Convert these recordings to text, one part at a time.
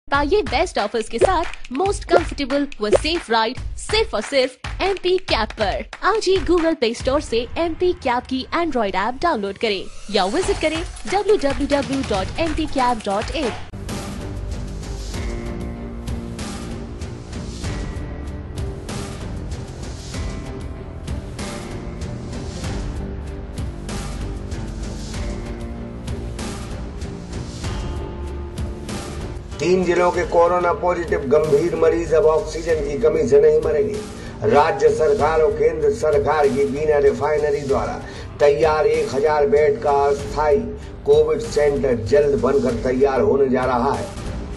पाइए best offers के साथ मोस्ट कंफर्टेबल व सेफ राइड सिर्फ और सिर्फ MP कैब पर। आज ही गूगल प्ले स्टोर से MP कैब की एंड्रॉइड ऐप डाउनलोड करें या विजिट करें www.mpcab.in। 3 जिलों के कोरोना पॉजिटिव गंभीर मरीज अब ऑक्सीजन की कमी से नहीं मरेंगे। राज्य सरकार और केंद्र सरकार की बीना रिफाइनरी द्वारा तैयार 1000 बेड का अस्थायी कोविड सेंटर जल्द बनकर तैयार होने जा रहा है।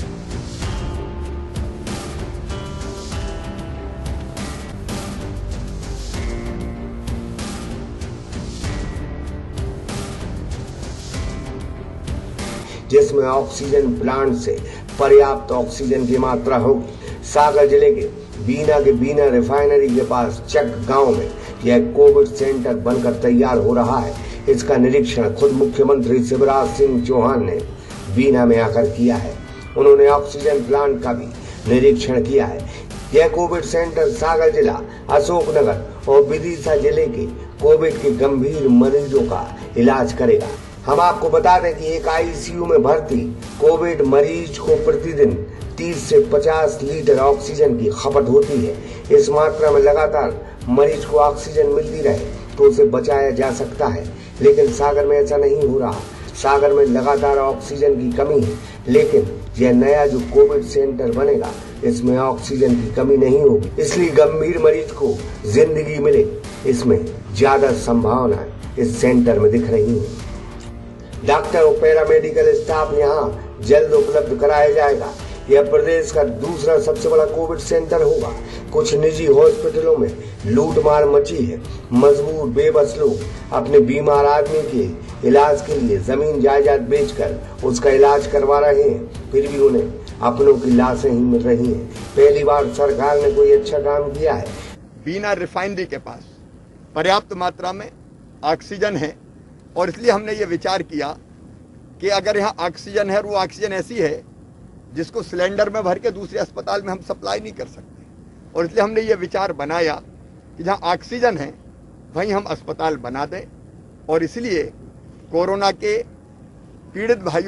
जिसमें ऑक्सीजन प्लांट से पर्याप्त ऑक्सीजन की मात्रा होगी। सागर जिले के बीना रिफाइनरी के पास चक गांव में यह कोविड सेंटर बनकर तैयार हो रहा है। इसका निरीक्षण खुद मुख्यमंत्री शिवराज सिंह चौहान ने बीना में आकर किया है। उन्होंने ऑक्सीजन प्लांट का भी निरीक्षण किया है। यह कोविड सेंटर सागर जिला, अशोकनगर और विदिशा जिले के कोविड के गंभीर मरीजों का इलाज करेगा। हम आपको बता दें कि एक ICU में भर्ती कोविड मरीज को प्रतिदिन 30 से 50 लीटर ऑक्सीजन की खपत होती है। इस मात्रा में लगातार मरीज को ऑक्सीजन मिलती रहे तो उसे बचाया जा सकता है, लेकिन सागर में ऐसा नहीं हो रहा। सागर में लगातार ऑक्सीजन की कमी है, लेकिन यह नया जो कोविड सेंटर बनेगा इसमें ऑक्सीजन की कमी नहीं होगी, इसलिए गंभीर मरीज को जिंदगी मिले, इसमें ज्यादा संभावना इस सेंटर में दिख रही है। डॉक्टर और पैरामेडिकल स्टाफ यहाँ जल्द उपलब्ध कराया जाएगा। यह प्रदेश का दूसरा सबसे बड़ा कोविड सेंटर होगा। कुछ निजी हॉस्पिटलों में लूटमार मची है। मजबूर बेबस लोग अपने बीमार आदमी के इलाज के लिए जमीन जायदाद बेचकर उसका इलाज करवा रहे हैं, फिर भी उन्हें अपनों की लाशें ही मिल रही हैं। पहली बार सरकार ने कोई अच्छा काम किया है। बीना रिफाइनरी के पास पर्याप्त मात्रा में ऑक्सीजन है और इसलिए हमने ये विचार किया कि अगर यहाँ ऑक्सीजन है और वो ऑक्सीजन ऐसी है जिसको सिलेंडर में भर के दूसरे अस्पताल में हम सप्लाई नहीं कर सकते, और इसलिए हमने ये विचार बनाया कि जहाँ ऑक्सीजन है वहीं हम अस्पताल बना दें। और इसलिए कोरोना से पीड़ित भाई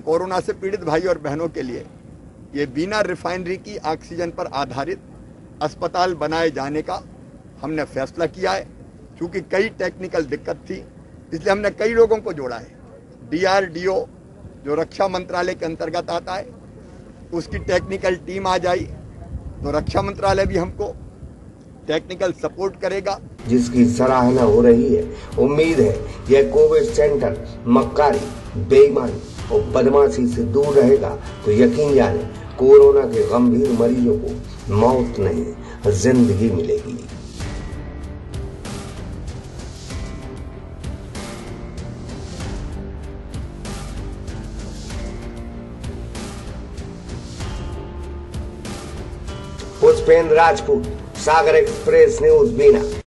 और बहनों के लिए ये बीना रिफाइनरी की ऑक्सीजन पर आधारित अस्पताल बनाए जाने का हमने फैसला किया है। चूँकि कई टेक्निकल दिक्कत थी, इसलिए हमने कई लोगों को जोड़ा है। DRDO जो रक्षा मंत्रालय के अंतर्गत आता है, उसकी टेक्निकल टीम आ जाए तो रक्षा मंत्रालय भी हमको टेक्निकल सपोर्ट करेगा, जिसकी सराहना हो रही है। उम्मीद है यह कोविड सेंटर मक्कारी, बेईमानी और बदमाशी से दूर रहेगा तो यकीन जाने कोरोना के गंभीर मरीजों को मौत नहीं जिंदगी मिलेगी। पुष्पेंद्र राजपूत, सागर एक्सप्रेस न्यूज बीना।